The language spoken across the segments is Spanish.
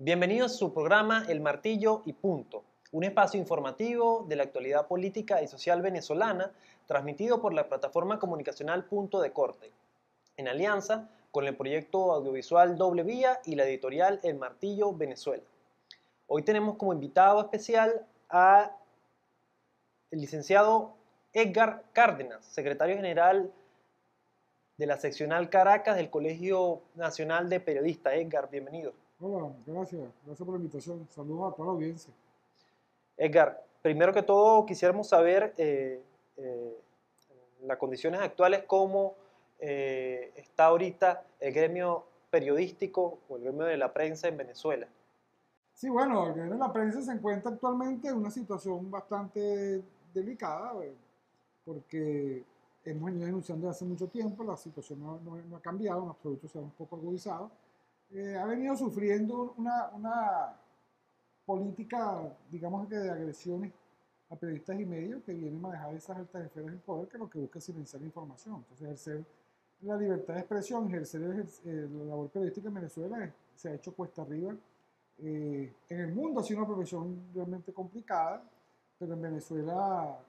Bienvenidos a su programa El Martillo y Punto, un espacio informativo de la actualidad política y social venezolana, transmitido por la plataforma comunicacional Punto de Corte, en alianza con el proyecto audiovisual Doble Vía y la editorial El Martillo Venezuela. Hoy tenemos como invitado especial al licenciado Edgar Cárdenas, secretario general de la seccional Caracas del Colegio Nacional de Periodistas. Edgar, bienvenido. Hola, gracias por la invitación. Saludos a toda la audiencia. Edgar, primero que todo quisiéramos saber las condiciones actuales, cómo está ahorita el gremio periodístico o el gremio de la prensa en Venezuela. Sí, bueno, el gremio de la prensa se encuentra actualmente en una situación bastante delicada, porque hemos venido denunciando desde hace mucho tiempo, la situación no ha cambiado, en absoluto se ha un poco agudizado. Ha venido sufriendo una política, digamos que de agresiones a periodistas y medios que vienen manejadas esas altas esferas del poder que lo que busca es silenciar la información. Entonces, ejercer la libertad de expresión, ejercer la labor periodística en Venezuela se ha hecho cuesta arriba. En el mundo ha sido una profesión realmente complicada, pero en Venezuela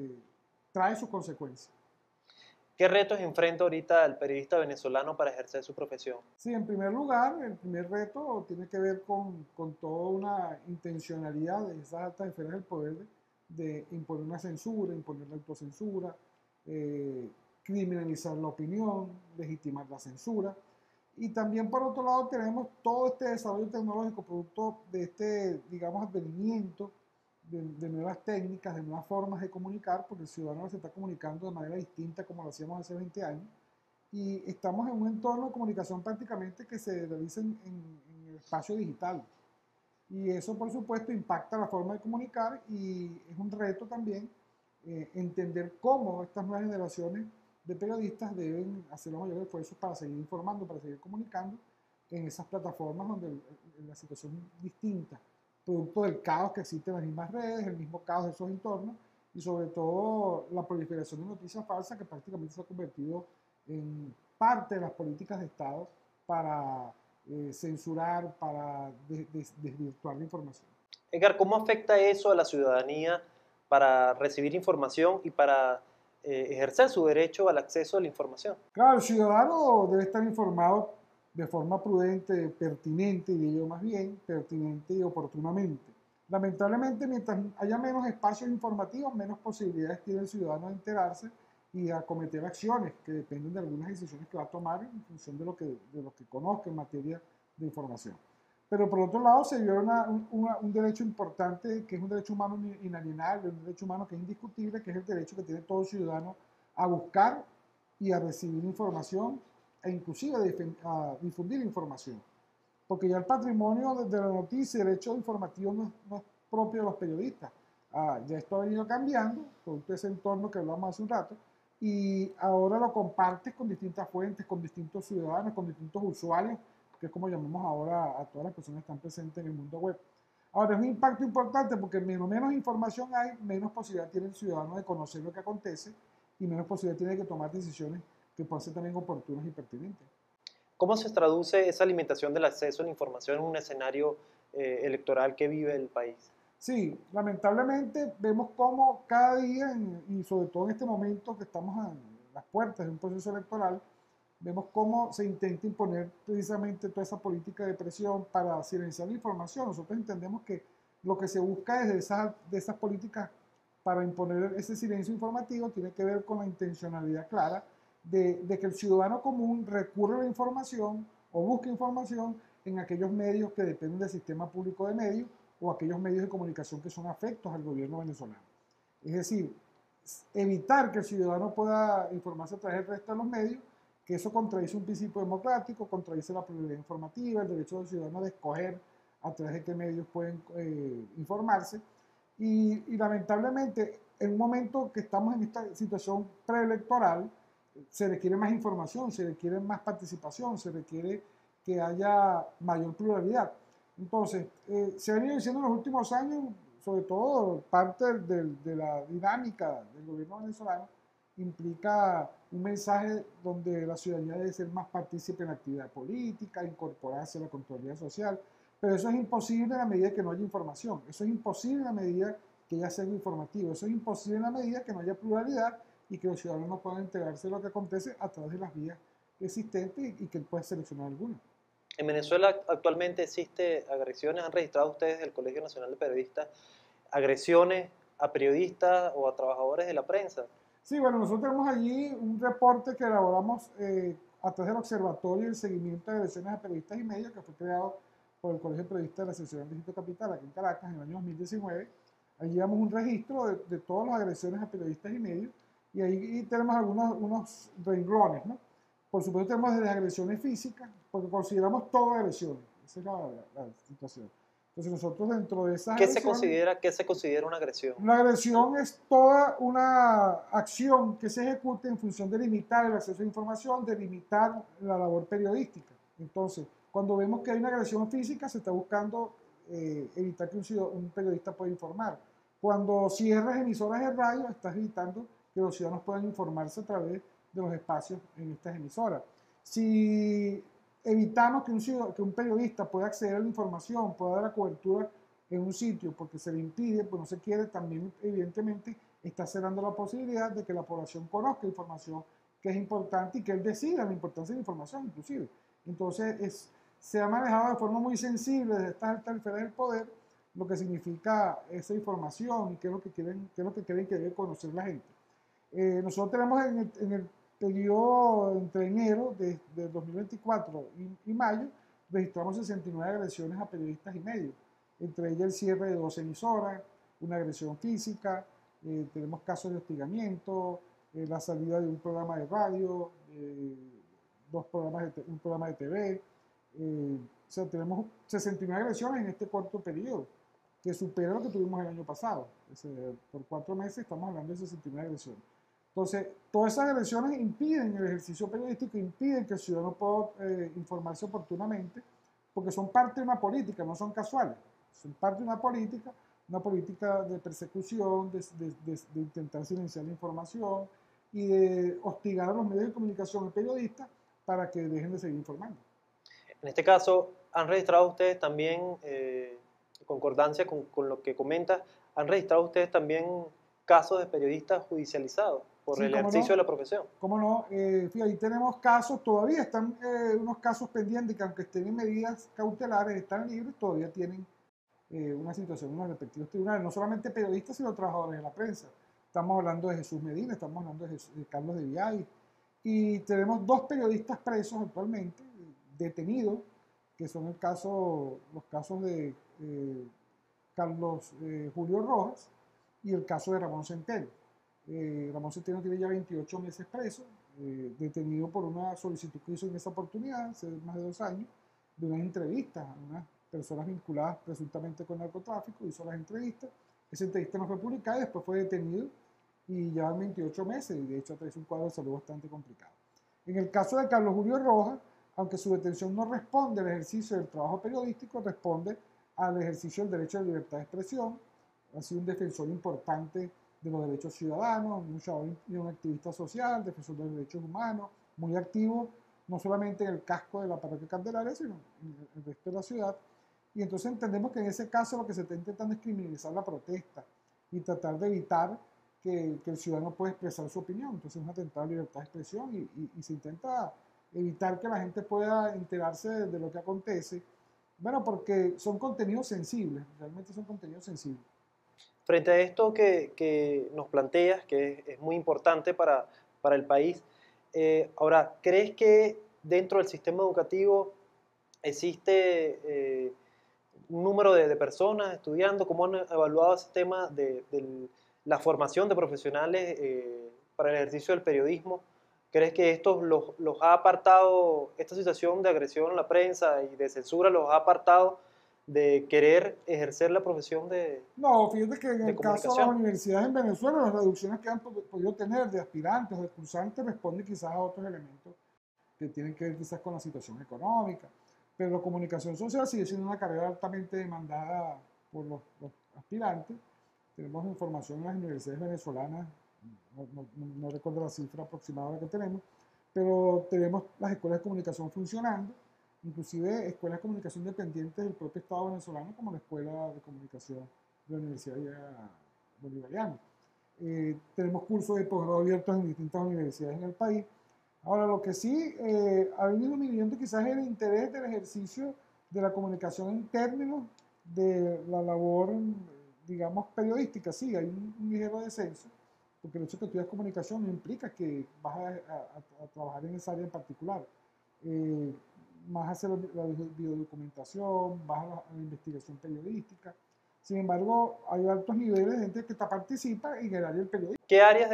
trae sus consecuencias. ¿Qué retos enfrenta ahorita el periodista venezolano para ejercer su profesión? Sí, en primer lugar, el primer reto tiene que ver con toda una intencionalidad de esas altas esferas del poder de imponer una censura, imponer la autocensura, eh, criminalizar la opinión, legitimar la censura. Y también por otro lado tenemos todo este desarrollo tecnológico producto de este, digamos, advenimiento de nuevas técnicas, de nuevas formas de comunicar, porque el ciudadano se está comunicando de manera distinta como lo hacíamos hace 20 años y estamos en un entorno de comunicación prácticamente que se realiza en el espacio digital. Y eso, por supuesto, impacta la forma de comunicar y es un reto también entender cómo estas nuevas generaciones de periodistas deben hacer los mayores esfuerzos para seguir informando, para seguir comunicando en esas plataformas donde la situación es distinta, producto del caos que existe en las mismas redes, el mismo caos de esos entornos y sobre todo la proliferación de noticias falsas que prácticamente se ha convertido en parte de las políticas de Estado para censurar, para desvirtuar la información. Edgar, ¿cómo afecta eso a la ciudadanía para recibir información y para ejercer su derecho al acceso a la información? Claro, el ciudadano debe estar informado de forma prudente, pertinente, y yo más bien, pertinente y oportunamente. Lamentablemente, mientras haya menos espacios informativos, menos posibilidades tiene el ciudadano de enterarse y a cometer acciones que dependen de algunas decisiones que va a tomar en función de lo que conozca en materia de información. Pero por otro lado se viola un derecho importante que es un derecho humano inalienable, un derecho humano que es indiscutible, que es el derecho que tiene todo ciudadano a buscar y a recibir información e inclusive a difundir información. Porque ya el patrimonio de la noticia y el derecho informativo no es propio de los periodistas. Ya esto ha venido cambiando, producto de ese entorno que hablamos hace un rato, y ahora lo compartes con distintas fuentes, con distintos ciudadanos, con distintos usuarios, que es como llamamos ahora a todas las personas que están presentes en el mundo web. Ahora, es un impacto importante porque menos información hay, menos posibilidad tiene el ciudadano de conocer lo que acontece y menos posibilidad tiene de tomar decisiones que puedan ser también oportunas y pertinentes. ¿Cómo se traduce esa limitación del acceso a la información en un escenario electoral que vive el país? Sí, lamentablemente vemos cómo cada día, y sobre todo en este momento que estamos a las puertas de un proceso electoral, vemos cómo se intenta imponer precisamente toda esa política de presión para silenciar la información. Nosotros entendemos que lo que se busca desde de esas políticas para imponer ese silencio informativo tiene que ver con la intencionalidad clara de que el ciudadano común recurre a la información o busque información en aquellos medios que dependen del sistema público de medios o aquellos medios de comunicación que son afectos al gobierno venezolano. Es decir, evitar que el ciudadano pueda informarse a través del resto de los medios, que eso contradice un principio democrático, contradice la pluralidad informativa, el derecho del ciudadano de escoger a través de qué medios pueden informarse. Y lamentablemente, en un momento que estamos en esta situación preelectoral, se requiere más información, se requiere más participación, se requiere que haya mayor pluralidad. Entonces, se ha venido diciendo en los últimos años, sobre todo parte de la dinámica del gobierno venezolano, implica un mensaje donde la ciudadanía debe ser más partícipe en la actividad política, incorporarse a la contrariedad social, Pero eso es imposible en la medida que no haya información. Eso es imposible en la medida que haya sesgo informativo. Eso es imposible en la medida que no haya pluralidad y que los ciudadanos no puedan enterarse de lo que acontece a través de las vías existentes y que él pueda seleccionar alguna. En Venezuela actualmente existe agresiones, ¿han registrado ustedes del Colegio Nacional de Periodistas agresiones a periodistas o a trabajadores de la prensa? Sí, bueno, nosotros tenemos allí un reporte que elaboramos a través del Observatorio del Seguimiento de Agresiones a Periodistas y Medios, que fue creado por el Colegio de Periodistas de la Asociación de Distrito Capital, aquí en Caracas, en el año 2019. Allí llevamos un registro de todas las agresiones a periodistas y medios, y ahí tenemos unos renglones, ¿no? Por supuesto tenemos desde agresiones físicas, porque consideramos todas agresiones. Esa es la situación. Entonces nosotros dentro de esas agresiones... ¿Qué se considera una agresión? La agresión es toda una acción que se ejecute en función de limitar el acceso a información, de limitar la labor periodística. Entonces, cuando vemos que hay una agresión física, se está buscando evitar que un periodista pueda informar. Cuando cierras emisoras de radio, estás evitando que los ciudadanos puedan informarse a través de los espacios en estas emisoras. Si evitamos que un periodista pueda acceder a la información, pueda dar la cobertura en un sitio porque se le impide, pues no se quiere, también evidentemente está cerrando la posibilidad de que la población conozca información que es importante y que él decida la importancia de la información inclusive. Entonces se ha manejado de forma muy sensible desde estas altas esferas del poder lo que significa esa información y qué es lo que creen que debe conocer la gente. Nosotros tenemos en el periodo entre enero de 2024 y mayo, registramos 69 agresiones a periodistas y medios, entre ellas el cierre de 2 emisoras, una agresión física, tenemos casos de hostigamiento, la salida de un programa de radio, un programa de TV, o sea, tenemos 69 agresiones en este corto periodo, que supera lo que tuvimos el año pasado. Por 4 meses estamos hablando de 69 agresiones. Entonces, todas esas agresiones impiden el ejercicio periodístico, impiden que el ciudadano pueda informarse oportunamente, porque son parte de una política, no son casuales. Son parte de una política de persecución, de intentar silenciar la información y de hostigar a los medios de comunicación y periodistas para que dejen de seguir informando. En este caso, ¿han registrado ustedes también, concordancia con lo que comentas, han registrado ustedes también casos de periodistas judicializados por Sí, el cómo ejercicio no, de la profesión? cómo no. Fíjate, ahí tenemos casos, todavía están unos casos pendientes que aunque estén en medidas cautelares, están libres, todavía tienen una situación en los respectivos tribunales, no solamente periodistas, sino trabajadores de la prensa. Estamos hablando de Jesús Medina, estamos hablando de Carlos de Viay, y tenemos 2 periodistas presos actualmente, detenidos, que son los casos de Carlos Julio Rojas y el caso de Ramón Centeno. Ramón Centeno tiene ya 28 meses preso, detenido por una solicitud que hizo en esa oportunidad, hace más de 2 años, de unas entrevistas a unas personas vinculadas presuntamente con narcotráfico, hizo las entrevistas, esa entrevista no fue publicada y después fue detenido y lleva 28 meses y de hecho trae un cuadro de salud bastante complicado. En el caso de Carlos Julio Rojas, aunque su detención no responde al ejercicio del trabajo periodístico, responde al ejercicio del derecho a la libertad de expresión, ha sido un defensor importante de los derechos ciudadanos, un activista social, defensor de los derechos humanos, muy activo, no solamente en el casco de la parroquia Candelaria, sino en el resto de la ciudad. Y entonces entendemos que en ese caso lo que se está intentando es criminalizar la protesta y tratar de evitar que el ciudadano pueda expresar su opinión. Entonces es un atentado a la libertad de expresión y se intenta evitar que la gente pueda enterarse de lo que acontece. Bueno, porque son contenidos sensibles, realmente son contenidos sensibles. Frente a esto que nos planteas, que es muy importante para el país, ahora, ¿crees que dentro del sistema educativo existe un número de personas estudiando? ¿Cómo han evaluado ese tema de la formación de profesionales para el ejercicio del periodismo? ¿Crees que esto los ha apartado, esta situación de agresión a la prensa y de censura los ha apartado de querer ejercer la profesión No, fíjate que en de el caso de las comunicación? universidades en Venezuela, las reducciones que han podido tener de aspirantes o de cursantes responden quizás a otros elementos que tienen que ver quizás con la situación económica. Pero la comunicación social sigue siendo una carrera altamente demandada por los aspirantes. Tenemos información en las universidades venezolanas, no recuerdo la cifra aproximada que tenemos, pero tenemos las escuelas de comunicación funcionando inclusive escuelas de comunicación dependientes del propio Estado venezolano, como la Escuela de Comunicación de la Universidad Bolivariana. Tenemos cursos de posgrado abiertos en distintas universidades en el país. Ahora, lo que sí ha venido disminuyendo quizás es el interés del ejercicio de la comunicación en términos de la labor, digamos, periodística. Sí, hay un ligero descenso, porque el hecho de que estudias comunicación no implica que vas a trabajar en esa área en particular. Más hacer la videodocumentación, vas a la investigación periodística. Sin embargo, hay altos niveles de gente que participa en el área del periodismo. ¿Qué áreas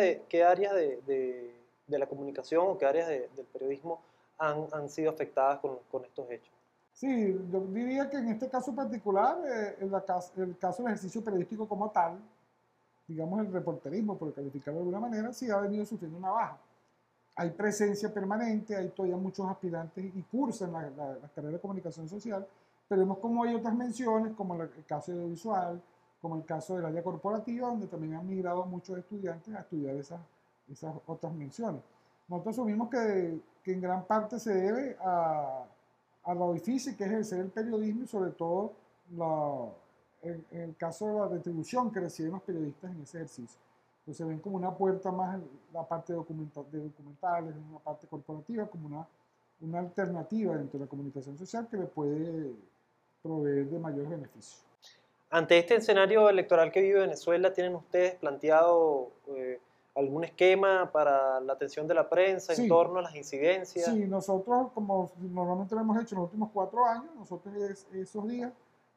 de la comunicación o qué áreas del periodismo han sido afectadas con estos hechos? Sí, yo diría que en este caso particular, el caso del ejercicio periodístico como tal, digamos el reporterismo, por calificarlo de alguna manera, sí ha venido sufriendo una baja. Hay presencia permanente, hay todavía muchos aspirantes y cursan la carrera de comunicación social, pero vemos como hay otras menciones, como el caso audiovisual, como el caso del área corporativa, donde también han migrado muchos estudiantes a estudiar esas otras menciones. Nosotros asumimos que en gran parte se debe a lo difícil que es ejercer el periodismo y sobre todo en el caso de la retribución que reciben los periodistas en ese ejercicio. Entonces ven como una puerta más la parte de documentales, una parte corporativa, como una alternativa dentro de la comunicación social que le puede proveer de mayores beneficios. Ante este escenario electoral que vive Venezuela, ¿tienen ustedes planteado algún esquema para la atención de la prensa en Sí, torno a las incidencias? sí, nosotros, como normalmente lo hemos hecho en los últimos 4 años, nosotros esos días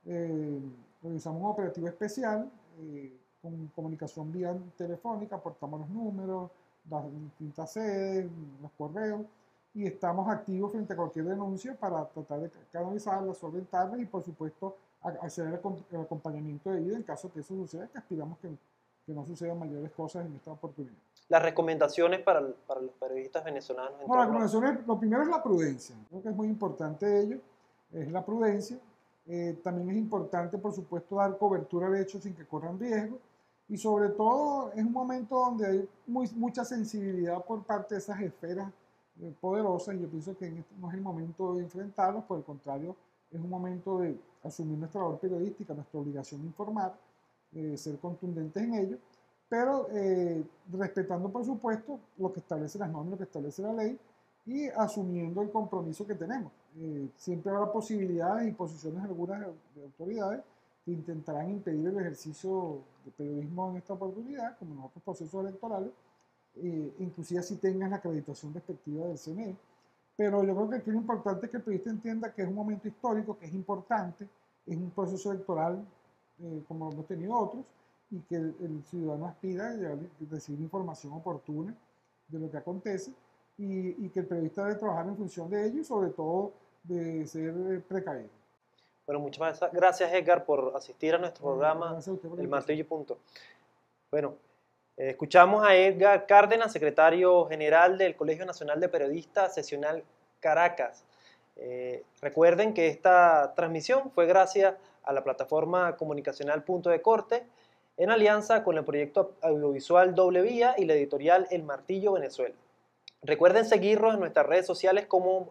realizamos un operativo especial con comunicación vía telefónica, aportamos los números, las distintas sedes, los correos, y estamos activos frente a cualquier denuncia para tratar de canalizarla, solventarla y, por supuesto, hacer el acompañamiento debido en caso que eso suceda, que aspiramos que no sucedan mayores cosas en esta oportunidad. Las recomendaciones para los periodistas venezolanos en No, las torno a... recomendaciones, lo primero es la prudencia. Creo que es muy importante ello, es la prudencia. También es importante, por supuesto, dar cobertura al hecho sin que corran riesgo. Y sobre todo es un momento donde hay mucha sensibilidad por parte de esas esferas poderosas. Y yo pienso que no es el momento de enfrentarlos, por el contrario, es un momento de asumir nuestra labor periodística, nuestra obligación de informar, ser contundentes en ello, pero respetando, por supuesto, lo que establece las normas, lo que establece la ley y asumiendo el compromiso que tenemos. Siempre habrá posibilidades y posiciones algunas de autoridades que intentarán impedir el ejercicio de periodismo en esta oportunidad, como en otros procesos electorales, inclusive si tengan la acreditación respectiva del CNE. Pero yo creo que aquí lo importante es que el periodista entienda que es un momento histórico, que es importante, es un proceso electoral como lo hemos tenido otros, y que el ciudadano aspira a recibir información oportuna de lo que acontece y que el periodista debe trabajar en función de ello y sobre todo de ser precavido. Bueno, muchas gracias, Edgar, por asistir a nuestro programa El Martillo y Punto. Bueno, escuchamos a Edgar Cárdenas, secretario general del Colegio Nacional de Periodistas Seccional Caracas. Recuerden que esta transmisión fue gracias a la plataforma comunicacional Punto de Corte, en alianza con el proyecto audiovisual Doble Vía y la editorial El Martillo Venezuela. Recuerden seguirnos en nuestras redes sociales como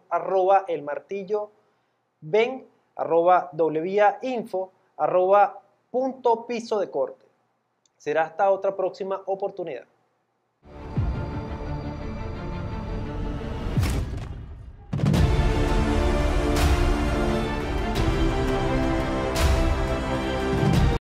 @elmartilloven, @wviainfo, @punto piso de corte. Será hasta otra próxima oportunidad.